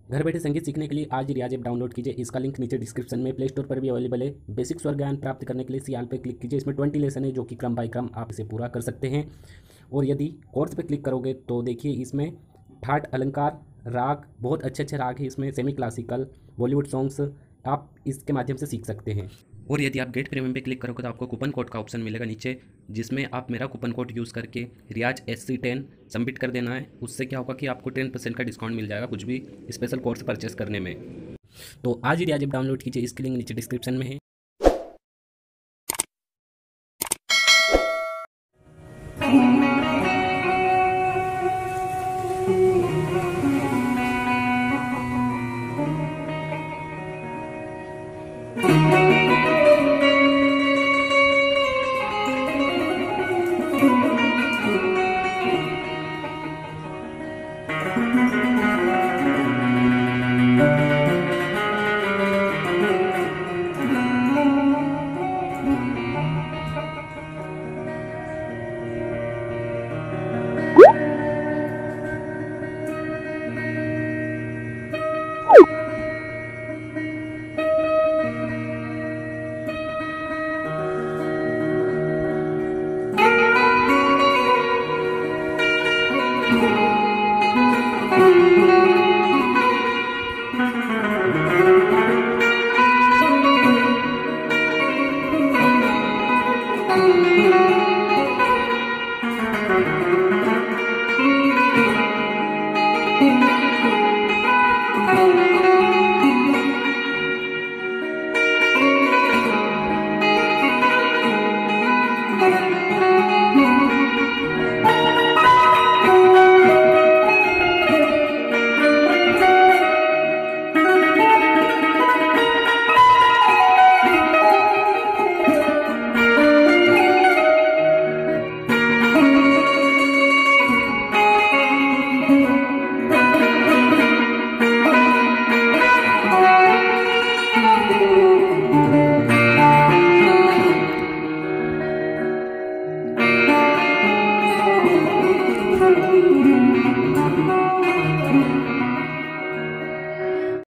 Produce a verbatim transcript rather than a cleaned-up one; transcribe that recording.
घर बैठे संगीत सीखने के लिए आज ही रियाज ऐप डाउनलोड कीजिए। इसका लिंक नीचे डिस्क्रिप्शन में प्ले स्टोर पर भी अवेलेबल है। बेसिक स्वर ज्ञान प्राप्त करने के लिए सियाल पे क्लिक कीजिए। इसमें ट्वेंटी लेसन है जो कि क्रम बाय क्रम आप इसे पूरा कर सकते हैं। और यदि कोर्स पे क्लिक करोगे तो देखिए इसमें ठाट अलंकार राग, बहुत अच्छे अच्छे राग हैं इसमें, सेमी क्लासिकल बॉलीवुड सॉन्ग्स आप इसके माध्यम से सीख सकते हैं। और यदि आप गेट प्रीमियम पे क्लिक करोगे तो आपको कूपन कोड का ऑप्शन मिलेगा नीचे, जिसमें आप मेरा कूपन कोड यूज़ करके Riyaz S C ten submit कर देना है। उससे क्या होगा कि आपको टेन परसेंट का डिस्काउंट मिल जाएगा कुछ भी स्पेशल कोर्स परचेस करने में। तो आज ही रियाज ऐप डाउनलोड कीजिए, इसकी लिंक नीचे डिस्क्रिप्शन में है।